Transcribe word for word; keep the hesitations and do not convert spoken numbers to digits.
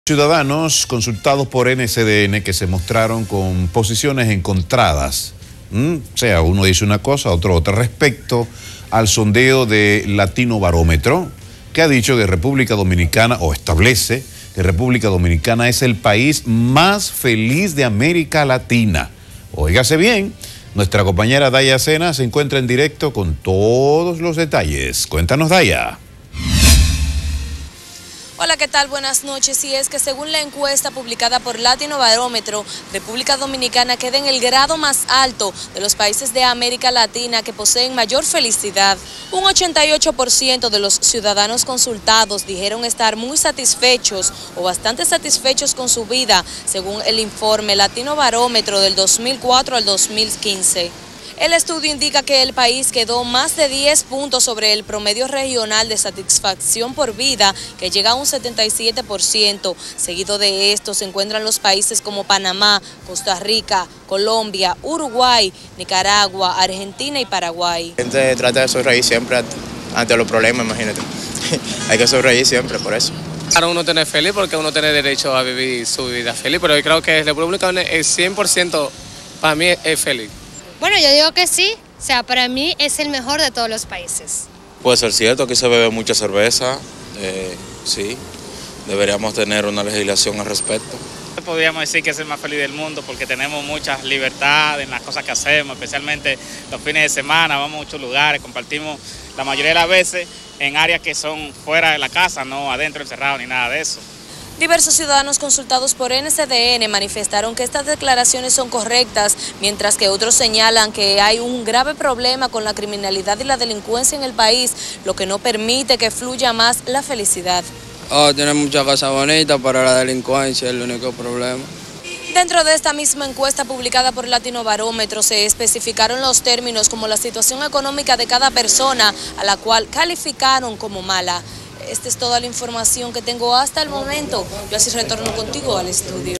Ciudadanos consultados por N C D N que se mostraron con posiciones encontradas. ¿Mm? O sea, uno dice una cosa, otro otra, respecto al sondeo de Latino Barómetro, que ha dicho que República Dominicana, o establece que República Dominicana es el país más feliz de América Latina. Óigase bien, nuestra compañera Daya Sena se encuentra en directo con todos los detalles. Cuéntanos, Daya. Hola, ¿qué tal? Buenas noches. Y es que según la encuesta publicada por Latino Barómetro, República Dominicana queda en el grado más alto de los países de América Latina que poseen mayor felicidad. Un ochenta y ocho por ciento de los ciudadanos consultados dijeron estar muy satisfechos o bastante satisfechos con su vida, según el informe Latino Barómetro del dos mil cuatro al dos mil quince. El estudio indica que el país quedó más de diez puntos sobre el promedio regional de satisfacción por vida, que llega a un setenta y siete por ciento. Seguido de esto se encuentran los países como Panamá, Costa Rica, Colombia, Uruguay, Nicaragua, Argentina y Paraguay. La gente trata de sonreír siempre ante los problemas, imagínate. Hay que sonreír siempre por eso. Claro, uno tiene feliz porque uno tiene derecho a vivir su vida feliz, pero yo creo que la República el cien por ciento para mí es feliz. Bueno, yo digo que sí, o sea, para mí es el mejor de todos los países. Puede ser cierto, aquí se bebe mucha cerveza, eh, sí, deberíamos tener una legislación al respecto. Podríamos decir que es el más feliz del mundo porque tenemos muchas libertades en las cosas que hacemos, especialmente los fines de semana, vamos a muchos lugares, compartimos la mayoría de las veces en áreas que son fuera de la casa, no adentro encerrados ni nada de eso. Diversos ciudadanos consultados por N C D N manifestaron que estas declaraciones son correctas, mientras que otros señalan que hay un grave problema con la criminalidad y la delincuencia en el país, lo que no permite que fluya más la felicidad. Oh, tiene muchas cosas bonitas, pero la delincuencia es el único problema. Dentro de esta misma encuesta publicada por Latino Barómetro se especificaron los términos como la situación económica de cada persona, a la cual calificaron como mala. Esta es toda la información que tengo hasta el momento. Yo así retorno contigo al estudio.